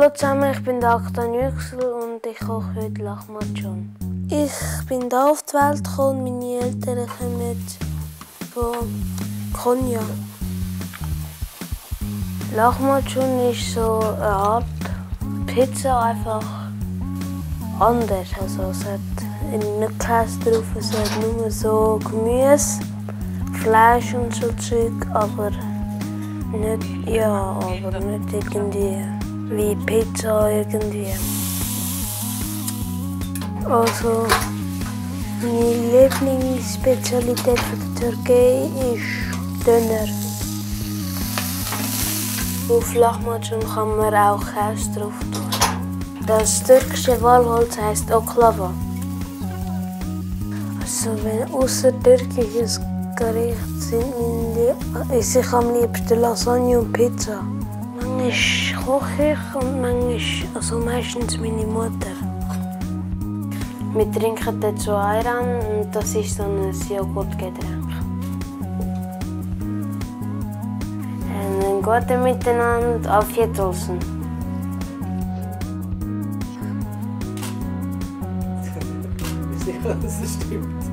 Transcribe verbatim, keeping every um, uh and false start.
Hallo zusammen, ich bin der Aktan Yüksel und ich koche heute Lahmacun. Ich bin hier auf die Welt gekommen und meine Eltern kommen von Konya. Lahmacun ist so eine Art Pizza, einfach anders. Also es hat nicht Käse drauf, es hat nur so Gemüse, Fleisch und so Zeug, aber nicht, ja, aber nicht irgendwie wie Pizza irgendwie. Also meine Lieblingsspezialität von der Türkei ist Döner. Auf Lahmacun kann man auch Käse drauf tun. Das türkische Walholz heisst Oklava. Also wenn außer türkisches Gericht sind meine, esse ich am liebsten Lasagne und Pizza. Manchmal koche ich und manchmal, also meistens meine Mutter. Wir trinken dazu Ayran und das ist so ein Joghurtgetränk. Einen guten Miteinander, auf Wiedersehen. Ich weiß nicht, was das stimmt.